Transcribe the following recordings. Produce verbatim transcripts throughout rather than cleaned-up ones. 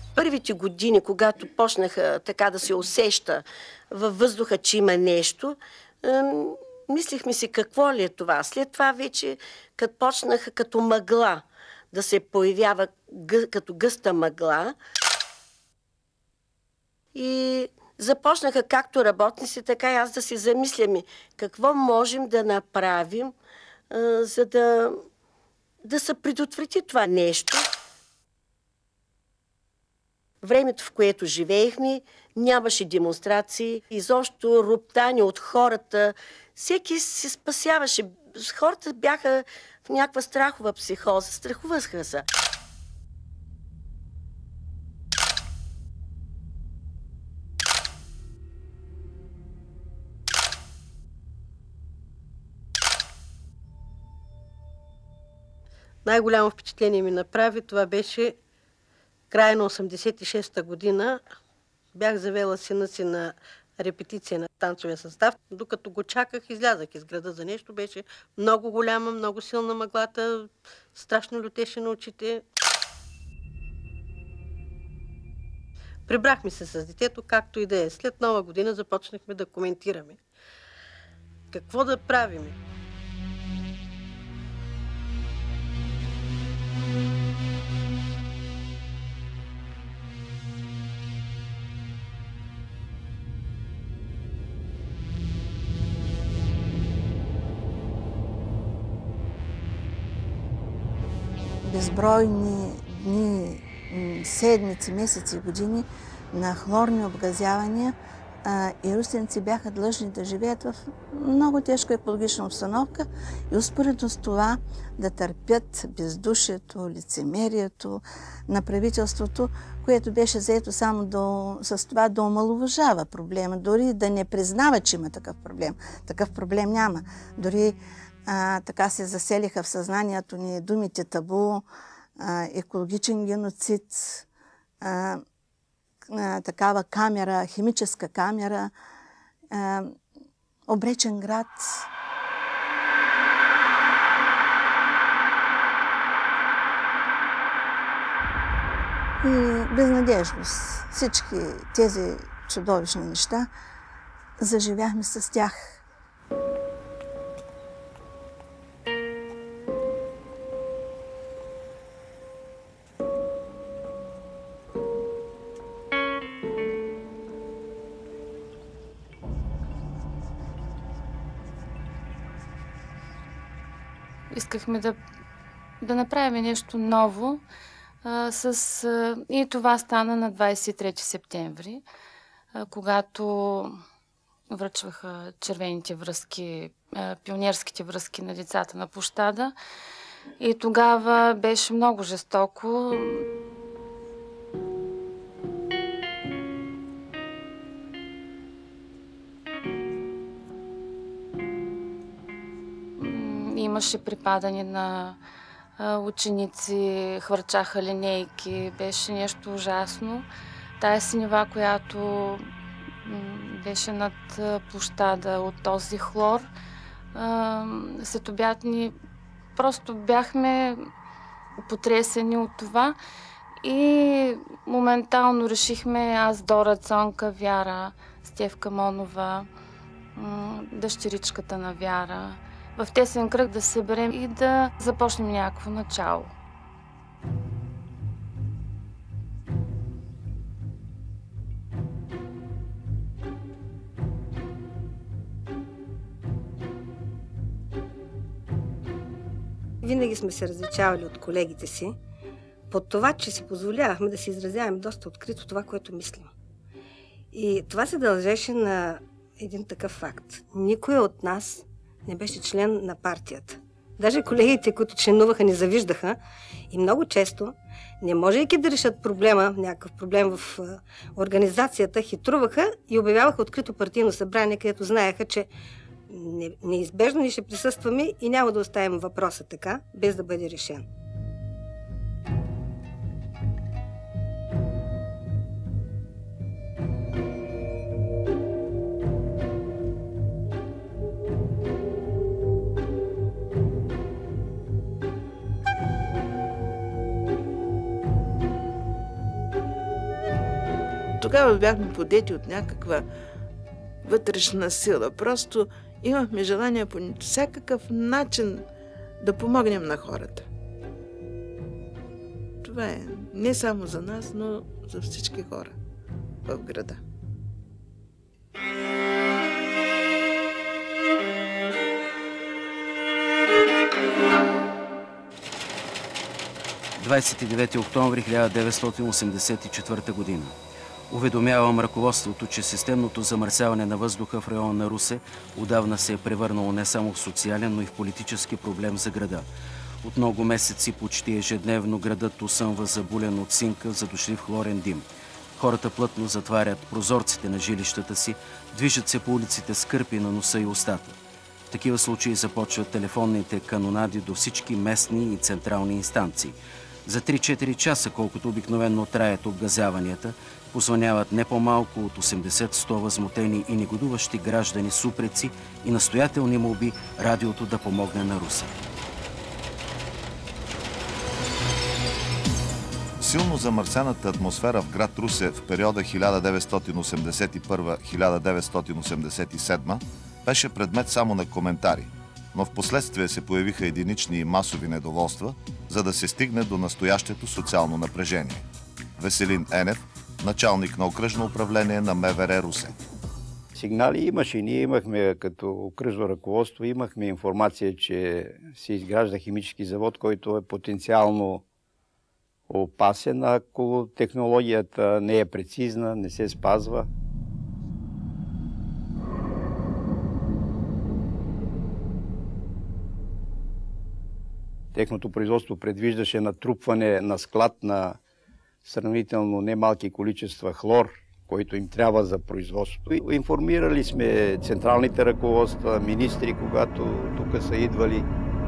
Първите години, когато почнаха така да се усеща във въздуха, че има нещо, мислихме си какво ли е това. След това вече, като почнаха като мъгла да се появява като гъста мъгла и започнаха както работници, така и аз да си замисляме какво можем да направим, а, за да, да се предотврати това нещо. Времето, в което живеехме, нямаше демонстрации, изобщо роптани от хората. Всеки се спасяваше. Хората бяха в някаква страхова психоза, страхуваха се. Най-голямо впечатление ми направи, това беше края на осемдесет и шеста година. Бях завела сина си на репетиция на танцовия състав. Докато го чаках, излязах из града за нещо. Беше много голяма, много силна мъглата, страшно лютеше на очите. Прибрахме се с детето, както и да е. След Нова година започнахме да коментираме. Какво да правим? Безбройни дни, седмици, месеци и години на хлорни обгазявания а, и русенци бяха длъжни да живеят в много тежка екологична обстановка и успоредно с това да търпят бездушието, лицемерието на правителството, което беше заето само до, с това да омаловажава проблема, дори да не признава, че има такъв проблем. Такъв проблем няма. Дори А, така се заселиха в съзнанието ни думите табу, а, екологичен геноцид, а, а, такава камера, химическа камера, а, обречен град. И безнадежност. Всички тези чудовищни неща заживяхме с тях. Искахме да, да направим нещо ново а, с, а, и това стана на двадесет и трети септември, а, когато връчваха червените връзки, а, пионерските връзки на децата на площада. И тогава беше много жестоко. Имаше припадане на ученици, хвърчаха линейки, беше нещо ужасно. Тая синева, която беше над площада от този хлор, след обяд ни просто бяхме потресени от това и моментално решихме аз, Дора, Цонка, Вяра, Стевка Монова, дъщеричката на Вяра, в тесен кръг да се съберем и да започнем някакво начало. Винаги сме се различавали от колегите си под това, че си позволявахме да си изразяваме доста открито това, което мислим. И това се дължеше на един такъв факт. Никой от нас не беше член на партията. Даже колегите, които членуваха, ни завиждаха и много често, не можейки да решат проблема, някакъв проблем в организацията, хитруваха и обявяваха открито партийно събрание, където знаеха, че неизбежно ни ще присъстваме и няма да оставим въпроса така, без да бъде решен. Тогава бяхме подети от някаква вътрешна сила. Просто имахме желание по всякакъв начин да помогнем на хората. Това е не само за нас, но за всички хора в града. двадесет и девети октомври хиляда деветстотин осемдесет и четвърта година. Уведомявам ръководството, че системното замърсяване на въздуха в района на Русе отдавна се е превърнало не само в социален, но и в политически проблем за града. От много месеци почти ежедневно градът осъмва забулен от синка, задушлив хлорен дим. Хората плътно затварят прозорците на жилищата си, движат се по улиците с кърпи на носа и устата. В такива случаи започват телефонните канонади до всички местни и централни инстанции. За три-четири часа, колкото обикновено траят обгазяванията, позвъняват не по-малко от осемдесет-сто възмутени и негодуващи граждани с упреци и настоятелни молби радиото да помогне на Русе. Силно замърсената атмосфера в град Русе в периода хиляда деветстотин осемдесет и първа до хиляда деветстотин осемдесет и седма беше предмет само на коментари, но в последствие се появиха единични и масови недоволства, за да се стигне до настоящето социално напрежение. Веселин Енев, началник на окръжно управление на МВР Русе. Сигнали имаше. Ние имахме като окръжно ръководство, имахме информация, че се изгражда химически завод, който е потенциално опасен, ако технологията не е прецизна, не се спазва. Техното производство предвиждаше натрупване на склад на сравнително немалки количества хлор, който им трябва за производството. Информирали сме централните ръководства, министри, когато тук са идвали.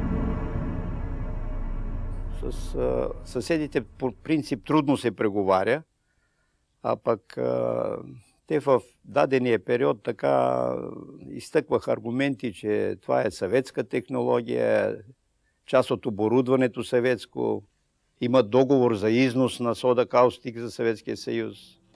С а, съседите по принцип трудно се преговаря, а пък а, те в дадения период така изтъкваха аргументи, че това е съветска технология, част от оборудването съветско, има договор за износ на сода каустик за Съветския съюз.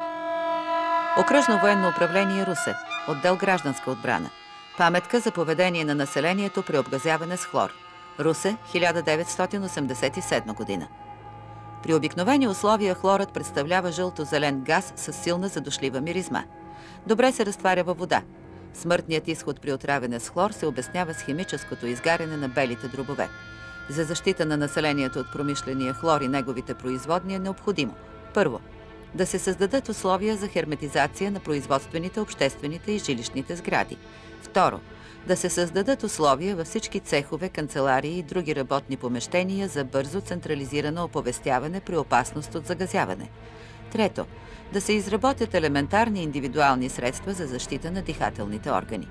Окръжно военно управление Русе, отдел гражданска отбрана. Паметка за поведение на населението при обгазяване с хлор. Русе, хиляда деветстотин осемдесет и седма година. При обикновени условия хлорът представлява жълто-зелен газ с силна задушлива миризма. Добре се разтваря във вода. Смъртният изход при отравяне с хлор се обяснява с химическото изгаряне на белите дробове. За защита на населението от промишления хлор и неговите производни е необходимо: първо, да се създадат условия за херметизация на производствените, обществените и жилищните сгради. Второ, да се създадат условия във всички цехове, канцеларии и други работни помещения за бързо централизирано оповестяване при опасност от загазяване. Трето, да се изработят елементарни индивидуални средства за защита на дихателните органи.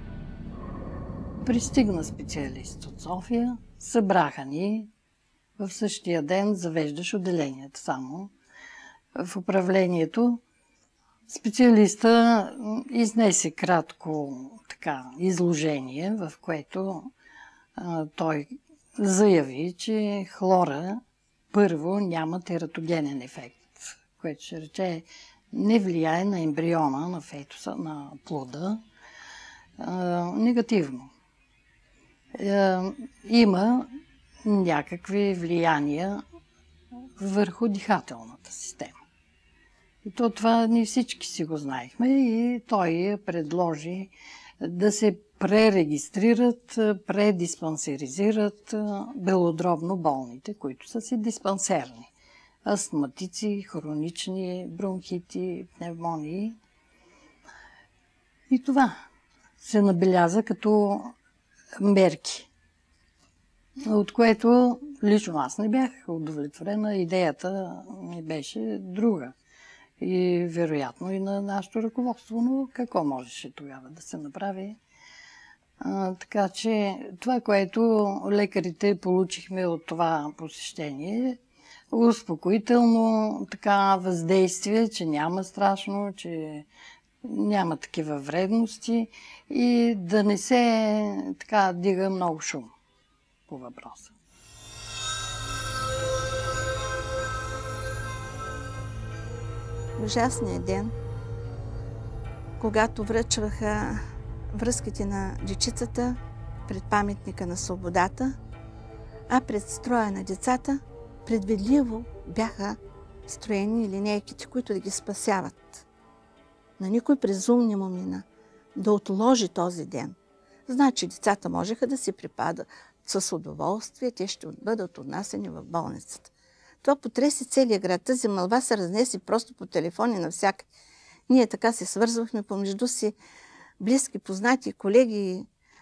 Пристигна специалист от София, събраха ни, в същия ден завеждаш отделението само в управлението. Специалиста изнесе кратко така изложение, в което а, той заяви, че хлора първо няма тератогенен ефект, което ще рече не влияе на ембриона, на фетуса, на плода а, негативно. А, има някакви влияния върху дихателната система. И то това ние всички си го знаехме и той предложи да се пререгистрират, предиспансеризират белодробно болните, които са си диспансерни. Астматици, хронични бронхити, пневмонии. И това се набеляза като мерки, от което лично аз не бях удовлетворена. Идеята ми беше друга. И вероятно и на нашето ръководство, но какво можеше тогава да се направи? А, така че това, което лекарите получихме от това посещение, успокоително така въздействие, че няма страшно, че няма такива вредности и да не се така дига много шум по въпроса. ужасния ден, когато връчваха връзките на дечицата пред паметника на свободата, а пред строя на децата предвидливо бяха строени линейките, които да ги спасяват. На никой през ум не му мина да отложи този ден. Значи децата можеха да се припадат с удоволствие, те ще бъдат отнасени в болницата. Това потреси целия град. Тази мълва се разнеси просто по телефони навсякъде. Ние така се свързвахме помежду си, близки, познати, колеги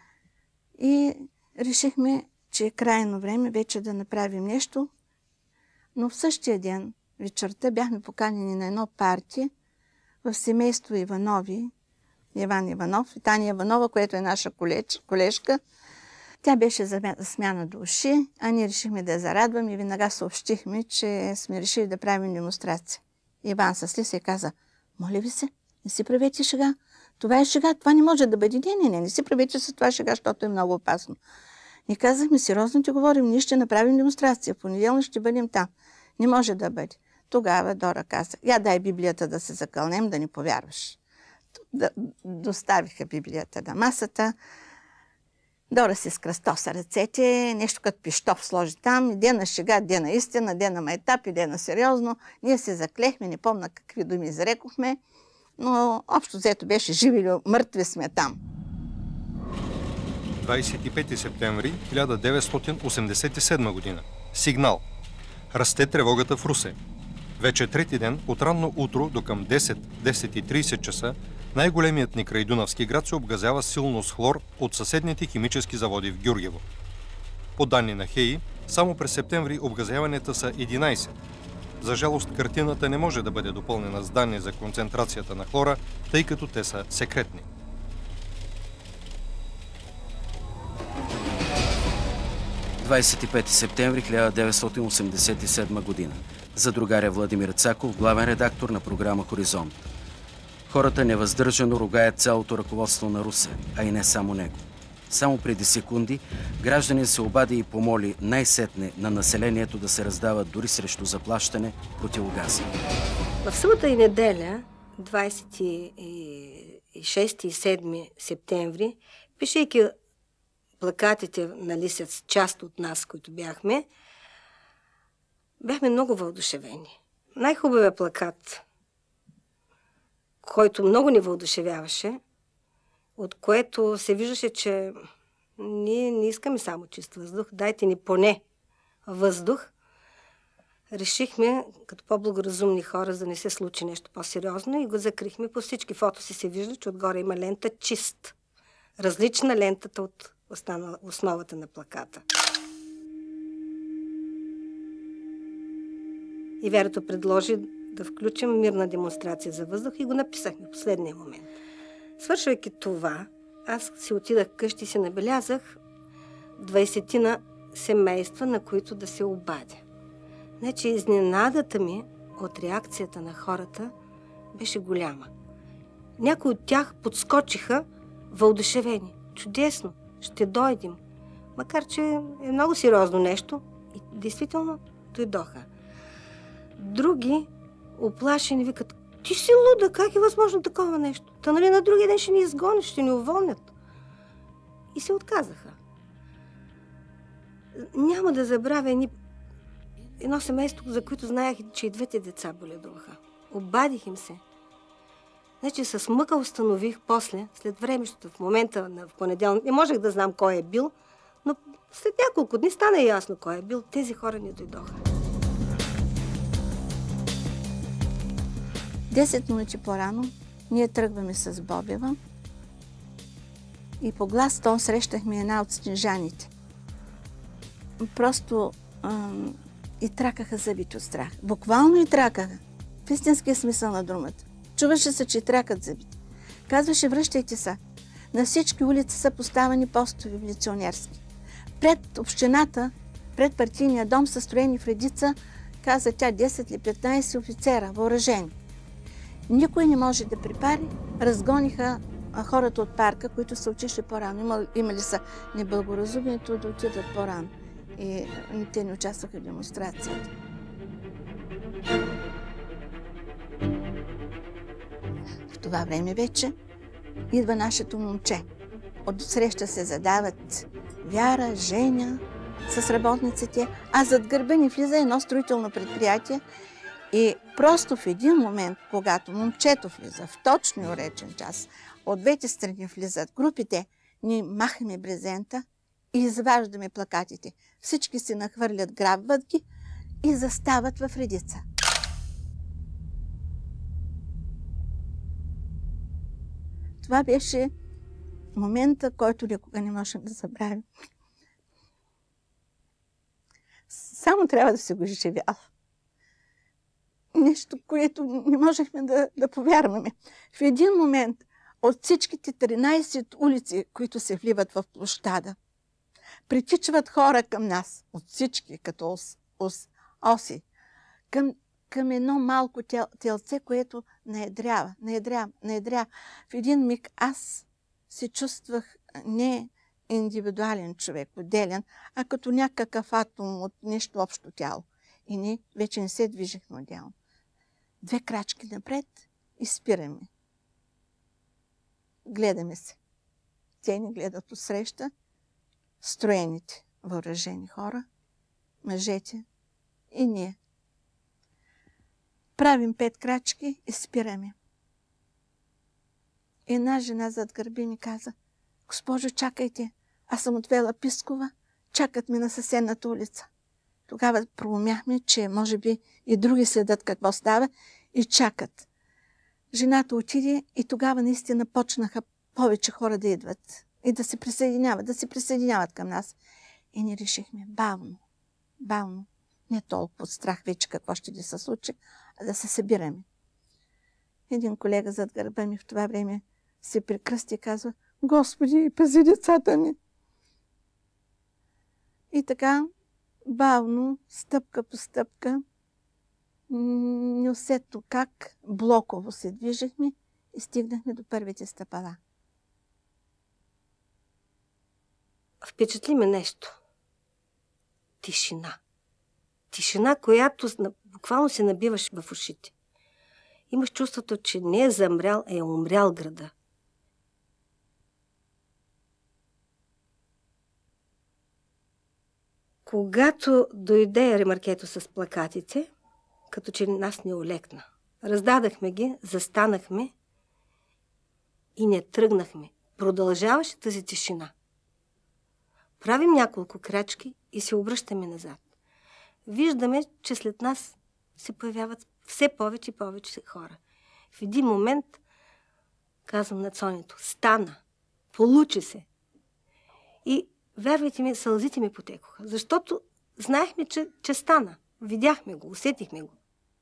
и решихме, че е крайно време вече да направим нещо. Но в същия ден, вечерта, бяхме поканени на едно парти в семейство Иванови, Иван Иванов и Таня Иванова, която е наша колеж, колежка. Тя беше за смяна до уши, а ние решихме да я зарадваме и веднага съобщихме, че сме решили да правим демонстрация. Иван с Лиса и каза: моля ви се, не си правете шега. Това е шега, това не може да бъде. Не, не, не, не си правете с това шега, защото е много опасно. Ние казахме: сериозно ти говорим, ние ще направим демонстрация. В понеделник ще бъдем там. Не може да бъде. Тогава Дора каза: я дай Библията да се закълнем, да ни повярваш. Да, доставиха Библията на масата. Дора си скръстоса ръцете, нещо като пищов сложи там. Ден на шега, ден на истина, ден на майтап и ден на сериозно. Ние се заклехме, не помня какви думи изрекохме, но общо взето беше живи или мъртви сме там. двадесет и пети септември хиляда деветстотин осемдесет и седма година. Сигнал. Расте тревогата в Русе. Вече трети ден, от ранно утро до към десет до десет и тридесет часа, най-големият ни крайдунавски град се обгазява силно с хлор от съседните химически заводи в Гюргево. По данни на ХЕИ, само през септември обгазяванията са единадесет. За жалост, картината не може да бъде допълнена с данни за концентрацията на хлора, тъй като те са секретни. двадесет и пети септември хиляда деветстотин осемдесет и седма година. За другаря Владимир Цаков, главен редактор на програма Хоризонт. Хората невъздържано ругаят цялото ръководство на Русе, а и не само него. Само преди секунди гражданин се обади и помоли най-сетне на населението да се раздават дори срещу заплащане противогази. В събота и неделя, двадесет и шести и седми септември, пишейки плакатите, нали, с част от нас, които бяхме, бяхме много въодушевени. Най-хубавият плакат, който много ни въодушевяваше, от което се виждаше, че ние не искаме само чист въздух, дайте ни поне въздух. Решихме, като по-благоразумни хора, за да не се случи нещо по-сериозно, и го закрихме. По всички фотоси се вижда, че отгоре има лента чист. Различна лентата от основата на плаката. И Верото предложи да включим мирна демонстрация за въздух и го написахме в последния момент. Свършвайки това, аз си отидах къщи и си набелязах двадесетина семейства, на които да се обадя. Значи изненадата ми от реакцията на хората беше голяма. Някои от тях подскочиха въодушевени. Чудесно, ще дойдем. Макар че е много сериозно нещо и действително дойдоха. Други оплашени викат: ти си луда, как е възможно такова нещо? Та нали на другия ден ще ни изгонят, ще ни уволнят. И се отказаха. Няма да забравя едни... едно семейство, за което знаех, че и двете деца боледуваха. Обадих им се. Значи с мъка установих после, след времето, в момента в понеделник, не можех да знам кой е бил, но след няколко дни стана ясно кой е бил. Тези хора не дойдоха. Десет минути по-рано ние тръгваме с Бобева и по глас тон срещахме една от снежаните. Просто ам, и тракаха зъбите от страх. Буквално и тракаха. В истинския смисъл на думата. Чуваше се, че тракат зъбите. Казваше: връщайте се. На всички улици са поставени постове милиционерски. Пред общината, пред партийния дом са строени в редица, каза тя, десет или петнадесет офицера, въоръжени. Никой не може да припари. Разгониха хората от парка, които са отишли по-рано. Има, имали са неблагоразумието да отидат по-рано. И те не участваха в демонстрацията. това време вече идва нашето момче. От среща се задават Вяра, Женя с работниците, а зад гърба ни влиза едно строително предприятие и просто в един момент, когато момчето влиза в точно уречен час, от двете страни влизат групите, ние махаме брезента и изваждаме плакатите. Всички се нахвърлят, грабват ги и застават в редица. Това беше момента, който никога не можем да забравим. Само трябва да се го изживява. Нещо, което не можехме да, да повярваме. В един момент от всичките тринайсет улици, които се вливат в площада, притичват хора към нас, от всички, като ос, ос, оси, към, към едно малко тел, телце, което наедрява, наедрява, наедрява. В един миг аз се чувствах не индивидуален човек, отделен, а като някакъв атом от нещо общо тяло. И ние вече не се движихме отделно. Две крачки напред и спираме. Гледаме се. Те ни гледат отсреща, строените, въоръжени хора, мъжете и ние. Правим пет крачки и спираме. Една жена зад гърби ми каза: госпожо, чакайте, аз съм отвела Пискова, чакат ми на съседната улица. Тогава проумяхме, че може би и други следят какво става и чакат. Жената отиде и тогава наистина почнаха повече хора да идват и да се присъединяват, да се присъединяват към нас. И ние решихме бавно, бавно, не толкова от страх вече какво ще ни се случи, а да се събираме. Един колега зад гърба ми в това време се прекръсти и казва: Господи, пази децата ми! И така, бавно, стъпка по стъпка, неусетно как блоково се движихме и стигнахме до първите стъпала. Впечатли ме нещо. Тишина. Тишина, която буквално се набиваш в ушите. Имаш чувството, че не е замрял, а е умрял града. Когато дойде ремаркето с плакатите, като че нас не олекна. Раздадахме ги, застанахме и не тръгнахме. Продължаваше тази тишина. Правим няколко крачки и се обръщаме назад. Виждаме, че след нас се появяват все повече и повече хора. В един момент казвам на Цонето: стана, получи се. И вярвайте ми, сълзите ми потекоха, защото знаехме, че, че стана. Видяхме го, усетихме го.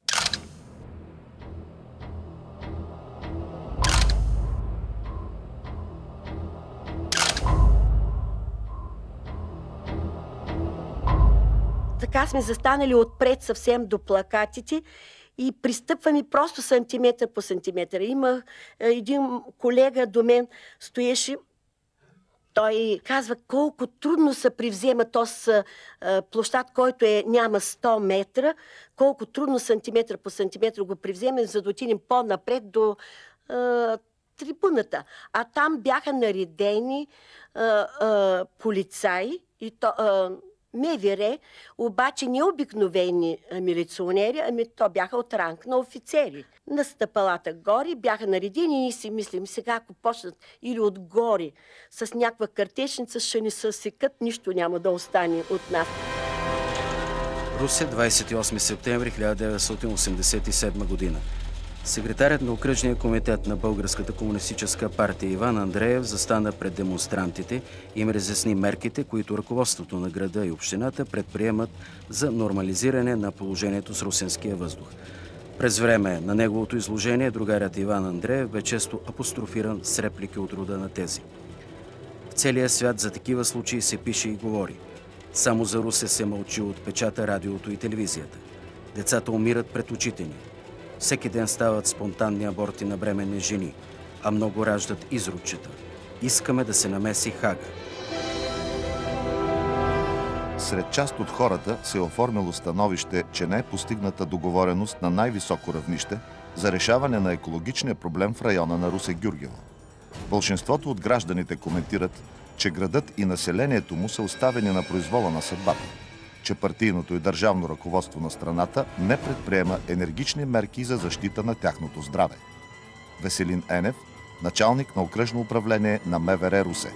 Така сме застанали отпред съвсем до плакатите и пристъпваме просто сантиметър по сантиметър. Има един колега до мен, стоеше, той казва колко трудно се привзема този площад, който е, няма сто метра, колко трудно сантиметър по сантиметър го привземе, за да отидем по-напред до а, трибуната. А там бяха наредени а, а, полицаи и то... А, МВР, обаче не обикновени милиционери, ами то бяха от ранг на офицери. На стъпалата горе бяха наредени и си мислим, сега ако почнат или отгоре с някаква картечница, ще ни съсекат, нищо няма да остане от нас. Русе, двадесет и осми септември хиляда деветстотин осемдесет и седма година. Секретарят на Окръжния комитет на Българската комунистическа партия Иван Андреев застана пред демонстрантите и им разясни мерките, които ръководството на града и общината предприемат за нормализиране на положението с русенския въздух. През време на неговото изложение другарят Иван Андреев бе често апострофиран с реплики от рода на тези: в целия свят за такива случаи се пише и говори. Само за Русе се мълчи от печата, радиото и телевизията. Децата умират пред очите ни. Всеки ден стават спонтанни аборти на бременни жени, а много раждат изродчета. Искаме да се намеси Хага. Сред част от хората се е оформило становище, че не е постигната договореност на най-високо равнище за решаване на екологичния проблем в района на Русе-Гюргево. Болшинството от гражданите коментират, че градът и населението му са оставени на произвола на съдбата, че партийното и държавно ръководство на страната не предприема енергични мерки за защита на тяхното здраве. Веселин Енев, началник на окръжно управление на МВР Русе.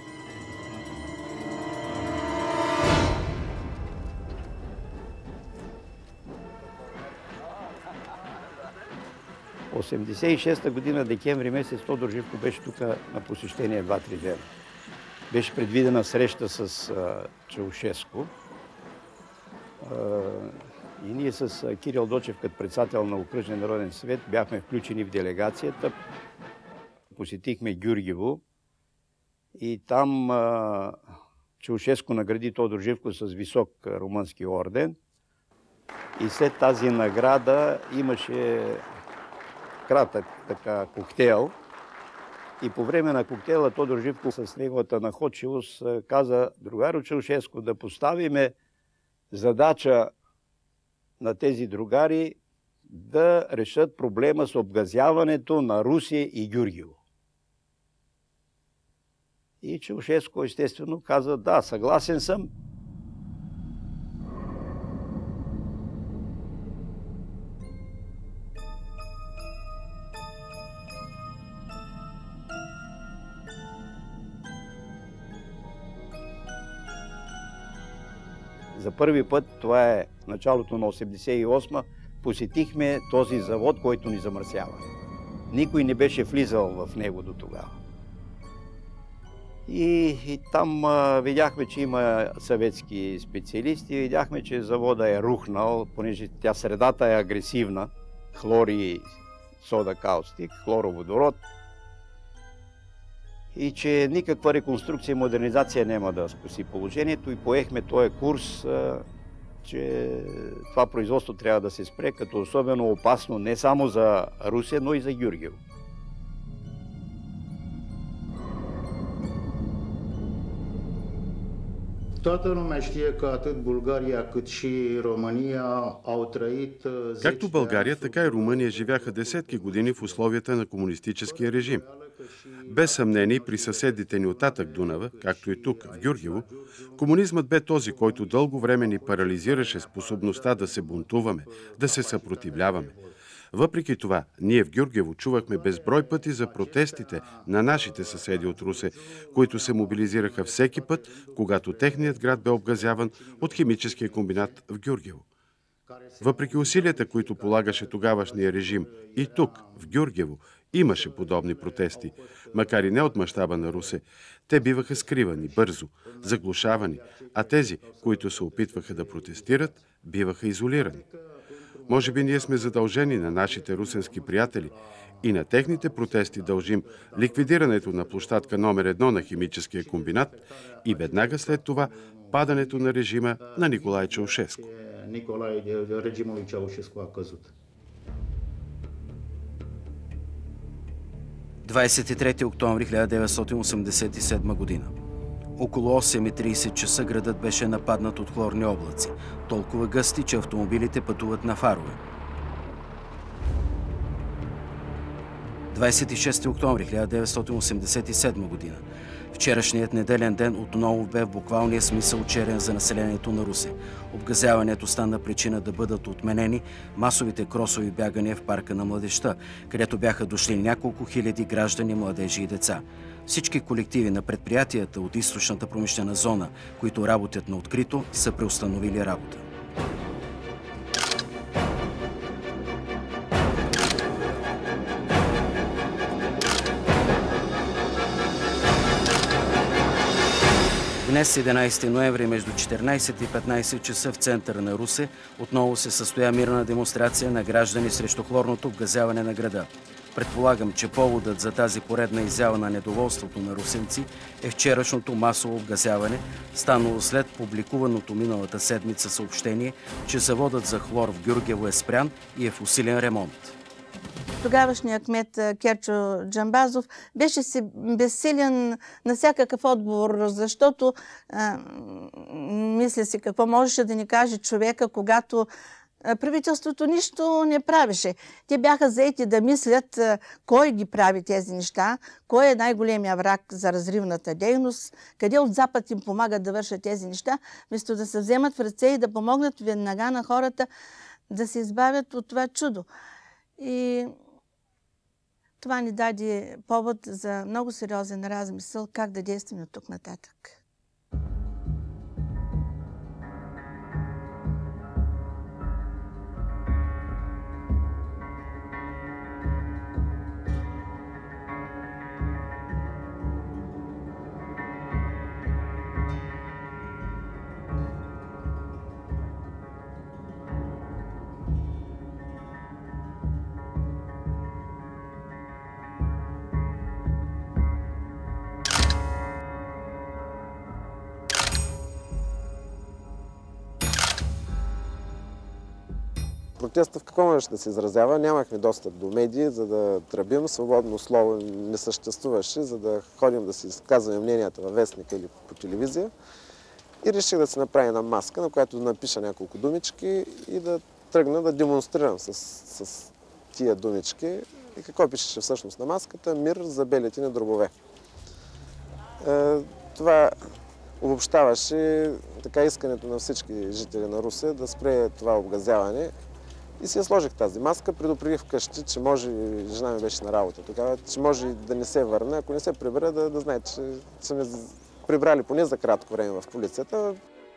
осемдесет и шеста година, декември месец, Тодор Живков беше тук на посещение два-три дена. Беше предвидена среща с а, Чаушеско. А, и ние с а, Кирил Дочев, като председател на Окръжния народен съвет, бяхме включени в делегацията. Посетихме Гюргево и там а, Чаушеско награди Тодор Живков с висок а, румънски орден. И след тази награда имаше кратък така коктейл. И по време на коктейла Тодор Живков с неговата находчивост каза: другаро Чаушеско, да поставиме задача на тези другари да решат проблема с обгазяването на Русе и Гюргево. И Чаушеско естествено каза: да, съгласен съм. За първи път, това е началото на осемдесет и осма, посетихме този завод, който ни замърсява. Никой не беше влизал в него до тогава. И, и там а, видяхме, че има съветски специалисти, видяхме, че завода е рухнал, понеже тя средата е агресивна, хлор и сода каустик, хлороводород, и че никаква реконструкция и модернизация няма да спаси положението, и поехме този курс, че това производство трябва да се спре, като особено опасно не само за Русе, но и за Гюргево. Toată lumea știe că atât Bulgaria cât și România au trăit Както България, така и Румъния живяха десетки години в условията на комунистическия режим. Без съмнение, при съседите ни оттатък Дунава, както и тук, в Гюргево, комунизмът бе този, който дълго време ни парализираше способността да се бунтуваме, да се съпротивляваме. Въпреки това, ние в Гюргево чувахме безброй пъти за протестите на нашите съседи от Русе, които се мобилизираха всеки път, когато техният град бе обгазяван от химическия комбинат в Гюргево. Въпреки усилията, които полагаше тогавашния режим, и тук, в Гюргево, имаше подобни протести, макар и не от мащаба на Русе. Те биваха скривани бързо, заглушавани, а тези, които се опитваха да протестират, биваха изолирани. Може би ние сме задължени на нашите русенски приятели и на техните протести дължим ликвидирането на площадка номер едно на химическия комбинат и веднага след това падането на режима на Николай Чаушеску. Николай, режимului Ceaușescu a căzut. двадесет и трети октомври хиляда деветстотин осемдесет и седма година. Около осем и тридесет часа градът беше нападнат от хлорни облаци, толкова гъсти, че автомобилите пътуват на фарове. двадесет и шести октомври хиляда деветстотин осемдесет и седма година. Вчерашният неделен ден отново бе в буквалния смисъл черен за населението на Русе. Обгазяването стана причина да бъдат отменени масовите кросови бягания в парка на младежта, където бяха дошли няколко хиляди граждани, младежи и деца. Всички колективи на предприятията от източната промишлена зона, които работят на открито, са преустановили работа. Днес, единадесети ноември, между четиринадесет и петнадесет часа в центъра на Русе отново се състоя мирна демонстрация на граждани срещу хлорното обгазяване на града. Предполагам, че поводът за тази поредна изява на недоволството на русенци е вчерашното масово обгазяване, станало след публикуваното миналата седмица съобщение, че заводът за хлор в Гюргево е спрян и е в усилен ремонт. Тогавашният кмет Керчо Джамбазов беше си безсилен на всякакъв отговор, защото а, мисля си какво можеше да ни каже човека, когато правителството нищо не правеше. Те бяха заети да мислят кой ги прави тези неща, кой е най-големия враг за разривната дейност, къде от Запад им помагат да вършат тези неща, вместо да се вземат в ръце и да помогнат веднага на хората да се избавят от това чудо. И това ни даде повод за много сериозен размисъл как да действаме от тук нататък. Протестът в какво можеше да се изразява? Нямахме достъп до медии, за да тръбим. Свободно слово не съществуваше, за да ходим да си изказваме мненията във вестника или по телевизия. И реших да си направя една маска, на която да напиша няколко думички и да тръгна да демонстрирам с, с тия думички. И какво пишеше всъщност на маската? Мир за белите ни дробове. Е, това обобщаваше така искането на всички жители на Русе да спре това обгазяване. И си я сложих тази маска, предупредих вкъщи, че може, жена ми беше на работа тогава, че може да не се върне, ако не се прибера, да, да знае, че са ме прибрали поне за кратко време в полицията.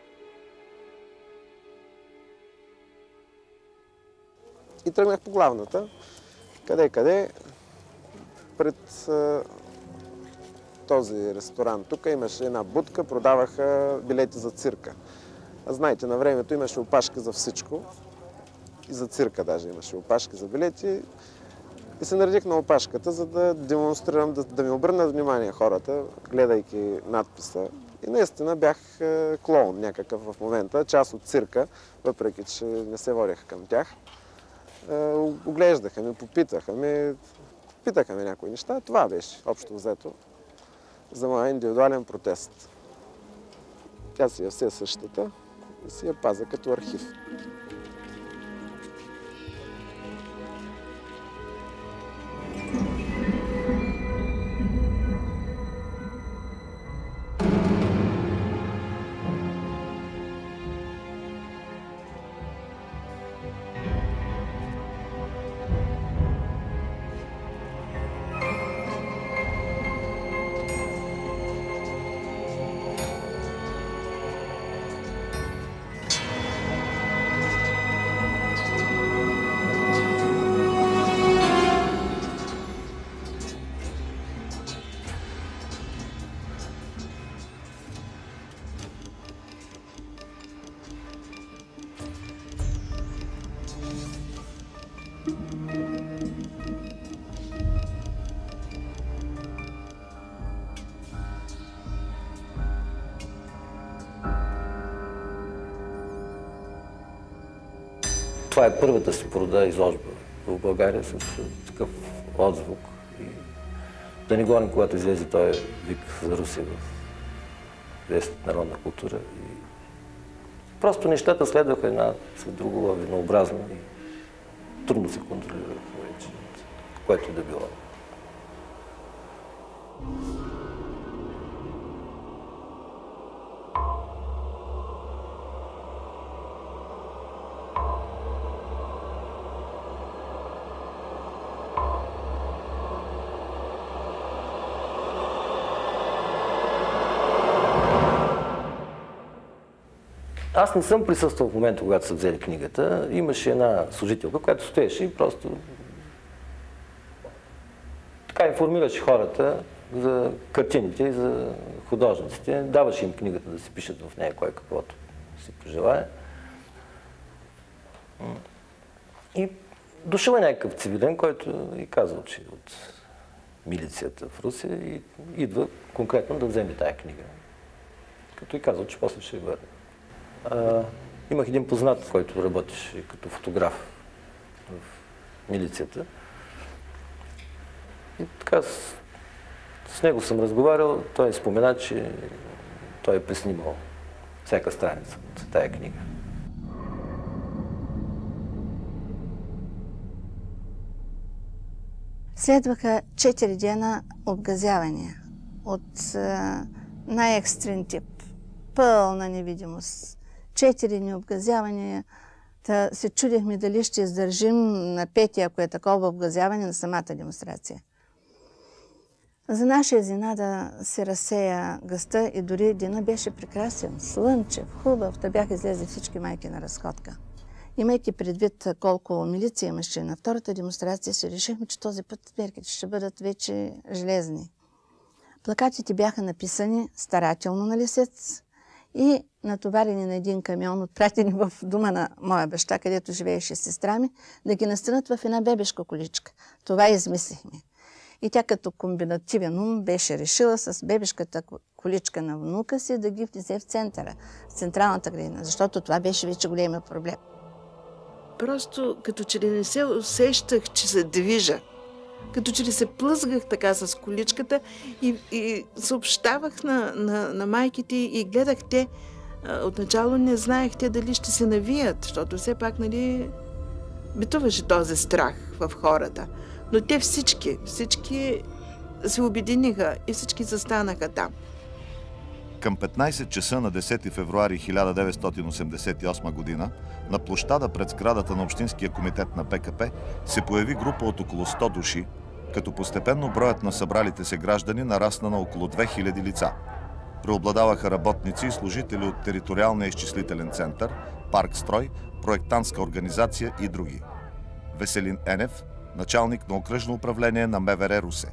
И тръгнах по главната. Къде-къде? Пред а, този ресторант тук имаше една будка, продаваха билети за цирка. А знаете, на времето имаше опашки за всичко. И за цирка даже имаше опашки за билети. И се наредих на опашката, за да демонстрирам, да, да ми обърнат внимание хората, гледайки надписа. И наистина бях клоун някакъв в момента, част от цирка, въпреки че не се водеха към тях. Оглеждаха ми, попитаха ми, питаха ми някои неща. Това беше общо взето за моя индивидуален протест. Тя си е все същата и си я пазя като архив. Това е първата си порода изложба в България с такъв отзвук. И да не говорим, когато излезе този вик за Русия в вестник Народна култура. И просто нещата следваха една след друго еднообразно и трудно се контролира вече, което и да било. Аз не съм присъствал в момента, когато са взели книгата. Имаше една служителка, която стоеше и просто така информираше хората за картините и за художниците. Даваше им книгата да си пишат в нея кой каквото си пожелае. И дошъл е някакъв цивилен, който и казал, че от милицията в Русия и идва конкретно да вземе тая книга. Като и казал, че после ще я върне. А, имах един познат, който работеше като фотограф в милицията. И така с, с него съм разговарял, той спомена, че той е преснимал всяка страница от тая книга. Следваха четири дена обгазявания от най-екстрем тип. Пълна невидимост. Четири дни обгазявания. Та се чудихме дали ще издържим на пети, ако е такова обгазяване на самата демонстрация. За наша изненада се разсея гъста и дори дена беше прекрасен, слънчев, хубав, да бяха излезли всички майки на разходка. Имайки предвид колко милиция имаше на втората демонстрация, си решихме, че този път мерките ще бъдат вече железни. Плакатите бяха написани старателно на лисец и натоварени на един камион, отпратени в дома на моя баща, където живееше сестра ми, да ги настанат в една бебешка количка. Това измислихме. И тя като комбинативен ум беше решила с бебешката количка на внука си да ги внесе в центъра, в централната градина, защото това беше вече големия проблем. Просто като че ли не се усещах, че се движа. Като че ли се плъзгах така с количката и, и съобщавах на, на, на майките и гледах те. Отначало не знаех те дали ще се навият, защото все пак, нали, битуваше този страх в хората. Но те всички, всички се обединиха и всички застанаха там. Към петнайсет часа на десети февруари хиляда деветстотин осемдесет и осма година на площада пред сградата на Общинския комитет на Б К П се появи група от около сто души, като постепенно броят на събралите се граждани нарасна на около две хиляди лица. Преобладаваха работници и служители от Териториалния изчислителен център, Паркстрой, проектантска организация и други. Веселин Енев, началник на окръжно управление на М В Р Русе.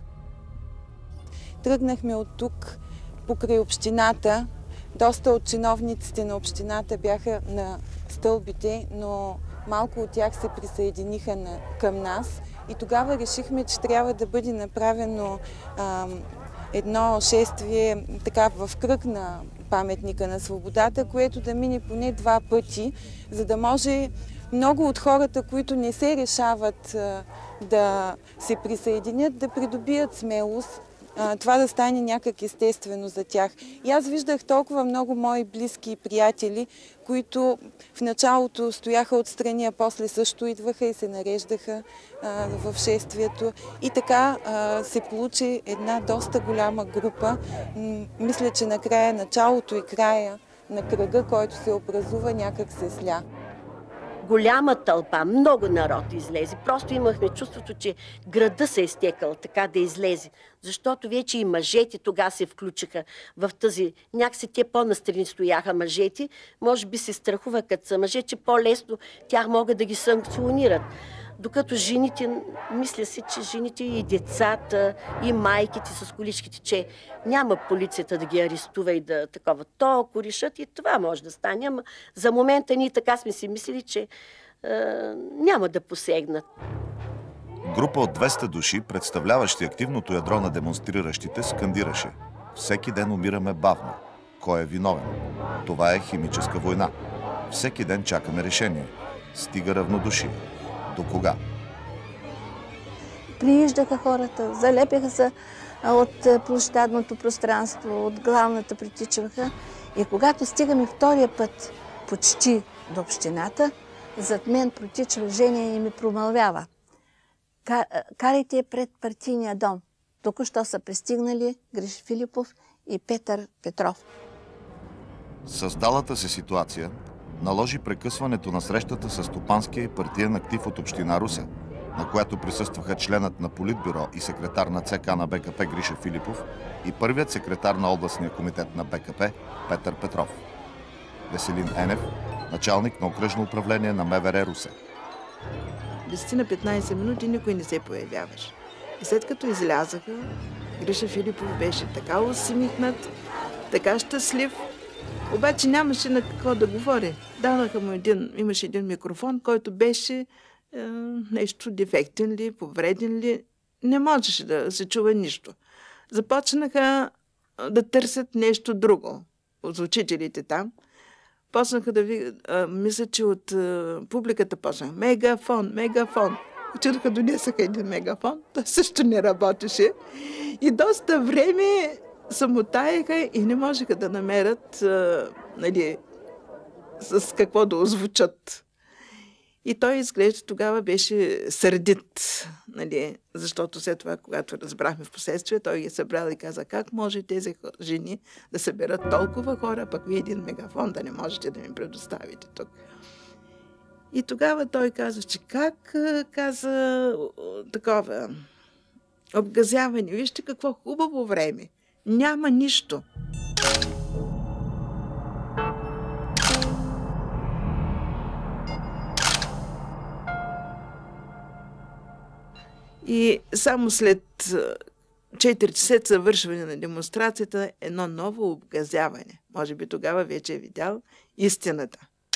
Тръгнахме от тук покрай общината. Доста от чиновниците на общината бяха на стълбите, но малко от тях се присъединиха на, към нас. И тогава решихме, че трябва да бъде направено а, едно шествие така в кръг на паметника на свободата, което да мине поне два пъти, за да може много от хората, които не се решават а, да се присъединят, да придобият смелост, а, това да стане някак естествено за тях. И аз виждах толкова много мои близки приятели, които в началото стояха отстрани, а после също идваха и се нареждаха а, в шествието. И така а, се получи една доста голяма група. М- мисля, че накрая началото и края на кръга, който се образува, някак се сля. Голяма тълпа, много народ излезе. Просто имахме чувството, че града се е стекал така да излезе. Защото вече и мъжете тогава се включиха в тази. Някакси те по-настрани стояха мъжете. Може би се страхува, като са мъже, че по-лесно тях могат да ги санкционират. Докато жените, мисля си, че жените и децата, и майките с количките, че няма полицията да ги арестува и да такова. То, ако решат, и това може да стане. Ама за момента ние така сме си мислили, че е, няма да посегнат. Група от двеста души, представляващи активното ядро на демонстриращите, скандираше: "Всеки ден умираме бавно. Кой е виновен? Това е химическа война. Всеки ден чакаме решение. Стига равнодушие. До кога?" Прииждаха хората, залепяха се от площадното пространство, от главната притичваха. И когато стигаме втория път почти до общината, зад мен протичва Женя и ми промълвява: "Карайте пред партийния дом. Току-що са пристигнали Гриша Филипов и Петър Петров." Създалата се ситуация наложи прекъсването на срещата с стопанския и партиен актив от община Русе, на която присъстваха членът на Политбюро и секретар на Ц К на Б К П Гриша Филипов и първият секретар на областния комитет на Б К П Петър Петров. Веселин Енев, началник на окръжно управление на М В Р Русе. десет на петнайсет минути никой не се появяваше. И след като излязаха, Гриша Филипов беше така усмихнат, така щастлив, обаче нямаше на какво да говори. Данаха му един, имаше един микрофон, който беше е, нещо дефектен ли, повреден ли, не можеше да се чува нищо. Започнаха да търсят нещо друго от учителите там. Почнаха да ви... А, мисля, че от а, публиката почнаха: "Мегафон, мегафон." Отидоха, донесаха един мегафон, той също не работеше. И доста време самотаеха и не можеха да намерят а, нали, с какво да озвучат. И той изглежда тогава беше сърдит, нали, защото след това, когато разбрахме в последствие, той ги събрал и каза, как може тези жени да съберат толкова хора, пък вие един мегафон да не можете да ми предоставите тук. И тогава той каза, че как каза такова обгазяване, вижте какво хубаво време, няма нищо. И само след четири часа завършване на демонстрацията, едно ново обгазяване. Може би тогава вече е видял истината.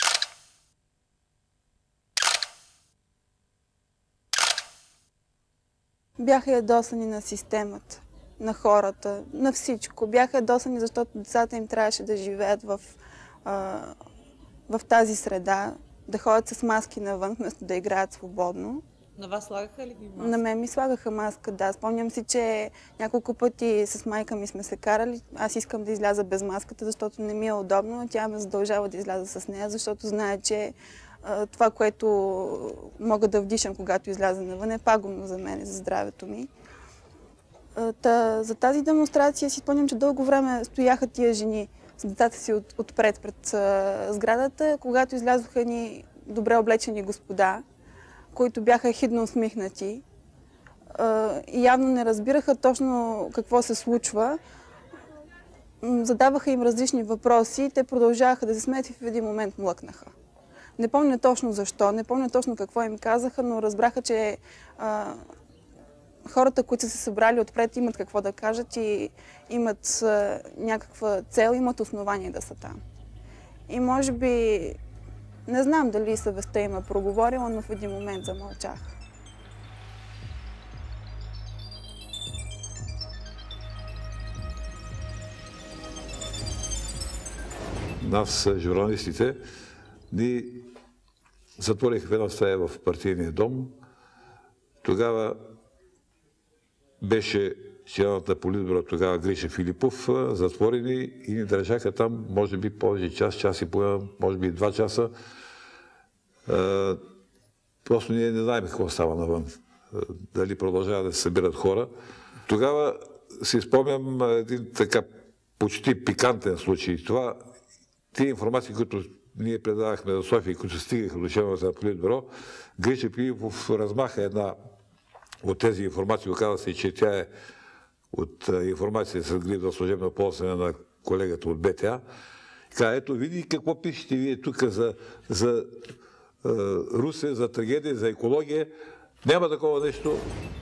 Бяха ядосани на системата, на хората, на всичко. Бяха ядосани, защото децата им трябваше да живеят в, а, в тази среда, да ходят с маски навън, вместо да играят свободно. На вас слагаха ли ги маска? На мен ми слагаха маска, да. Спомням си, че няколко пъти с майка ми сме се карали. Аз искам да изляза без маската, защото не ми е удобно, а тя ме задължава да изляза с нея, защото знае, че а, това, което мога да вдишам, когато изляза навън, е пагубно за мен, за здравето ми. А, та, за тази демонстрация си спомням, че дълго време стояха тия жени с децата си от, отпред пред а, сградата, когато излязоха ни добре облечени господа, които бяха ехидно усмихнати и явно не разбираха точно какво се случва. Задаваха им различни въпроси, те продължаваха да се смеят и в един момент млъкнаха. Не помня точно защо, не помня точно какво им казаха, но разбраха, че а, хората, които са се събрали отпред, имат какво да кажат и имат а, някаква цел, имат основание да са там. И може би не знам дали съвестта има проговорила, но в един момент замълчах. Нас, журналистите, ни затвориха в една стая в партийния дом. Тогава беше членът на Политбюро, тогава Гриша Филипов, затворени и ни държаха там, може би повече час, час и половина, може би два часа. Просто ние не знаем какво става навън. Дали продължава да се събират хора. Тогава си спомням един така почти пикантен случай. Това, тия информации, които ние предавахме за София, които стигаха до членовете на Политбюро, Гриша Филипов размаха една от тези информации, оказа се, че тя е от информация с гриф за служебно ползване на колегата от БТА. Каза, ето, види какво пишете вие тук за, за е, Русе, за трагедия, за екология. Няма такова нещо.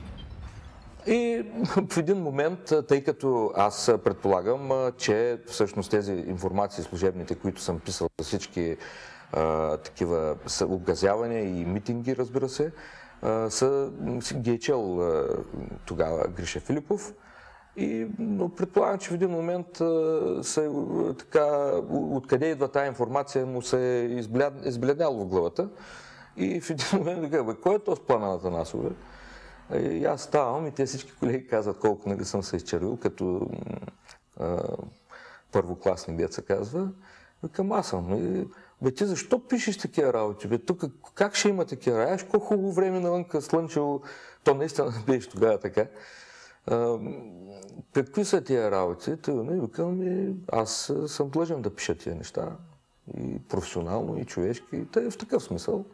И в един момент, тъй като аз предполагам, че всъщност тези информации служебните, които съм писал за всички а, такива обгазявания и митинги, разбира се, а, са, ги е чел а, тогава Гриша Филипов. И, но предполагам, че в един момент а, се, така, откъде идва тази информация, му се е избледняло в главата. И в един момент казва, кой е този Пламен Атанасов? И аз ставам и те всички колеги казват колко нали съм се изчервил, като а, първокласни деца казва. Викам, аз съм. И, бе, ти защо пишеш такива работи? Бе, тук как ще има такива работи? Аж колко хубаво време навънка, слънчево. То наистина беше тогава така. А, какви са тия работи? Тъй, викам, и, аз съм длъжен да пиша тия неща. И професионално, и човешки. Тъй в такъв смисъл.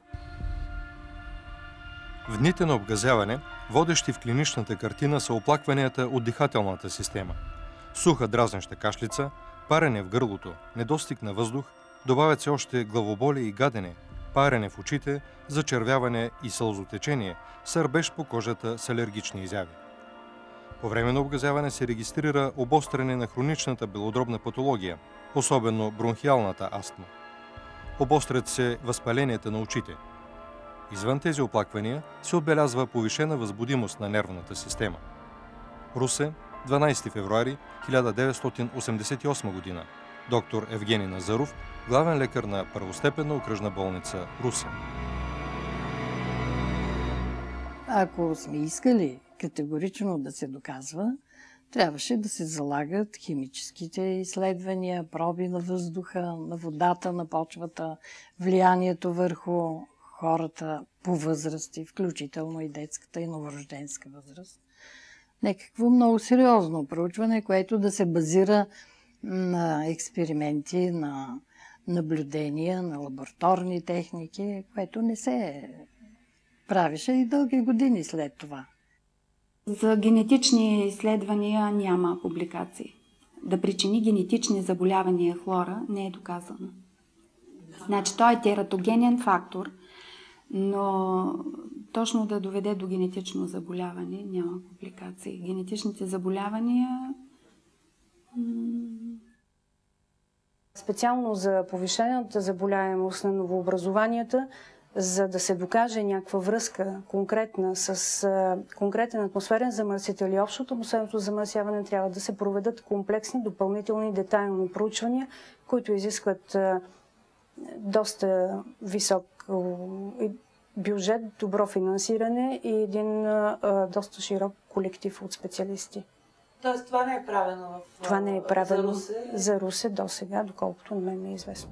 В дните на обгазяване, водещи в клиничната картина са оплакванията от дихателната система. Суха дразнеща кашлица, парене в гърлото, недостиг на въздух, добавят се още главоболие и гадене, парене в очите, зачервяване и сълзотечение, сърбеж по кожата с алергични изяви. По време на обгазяване се регистрира обостряне на хроничната белодробна патология, особено бронхиалната астма. Обострят се възпаленията на очите. Извън тези оплаквания се отбелязва повишена възбудимост на нервната система. Русе, дванадесети февруари хиляда деветстотин осемдесет и осма година. Доктор Евгений Назаров, главен лекар на първостепенна окръжна болница Русе. Ако сме искали категорично да се доказва, трябваше да се залагат химическите изследвания, проби на въздуха, на водата, на почвата, влиянието върху хората по възрасти, включително и детската и новорожденска възраст. Някакво много сериозно проучване, което да се базира на експерименти, на наблюдения, на лабораторни техники, което не се правеше и дълги години след това. За генетични изследвания няма публикации. Да причини генетични заболявания хлора не е доказано. Значи той е тератогенен фактор, но точно да доведе до генетично заболяване няма публикации. Генетичните заболявания... Специално за повишената заболяемост на новообразованията, за да се докаже някаква връзка конкретна с а, конкретен атмосферен замърсител и общото атмосферното замърсяване, трябва да се проведат комплексни, допълнителни, детайлни проучвания, които изискват а, доста висок а, бюджет, добро финансиране и един а, доста широк колектив от специалисти. Тоест това не е правено в Това не е правено за Русе, за Русе до сега, доколкото на мен ми е известно.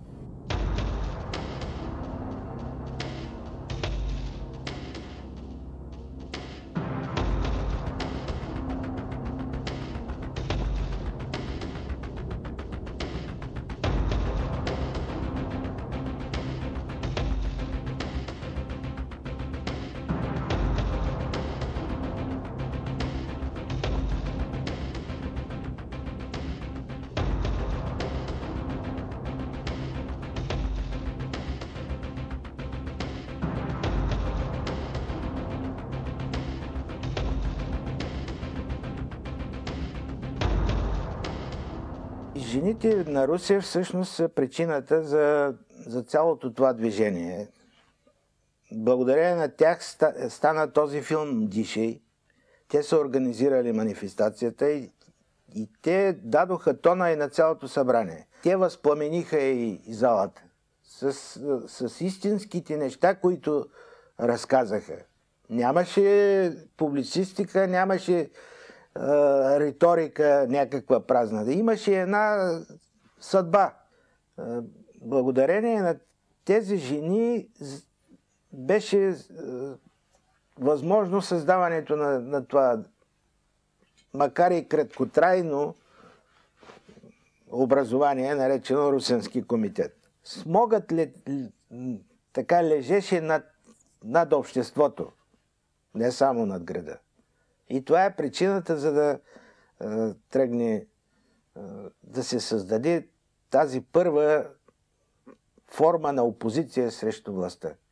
Жените на Русе всъщност са причината за, за цялото това движение. Благодарение на тях стана този филм "Дишей". Те са организирали манифестацията и, и те дадоха тона и на цялото събрание. Те възпламениха и, и залата с, с истинските неща, които разказаха. Нямаше публицистика, нямаше риторика някаква празна. Имаше една съдба. Благодарение на тези жени беше възможно създаването на, на това, макар и краткотрайно образование, наречено Русенски комитет. Смогът ли, така лежеше над, над обществото, не само над града. И това е причината, за да е, тръгне е, да се създаде тази първа форма на опозиция срещу властта.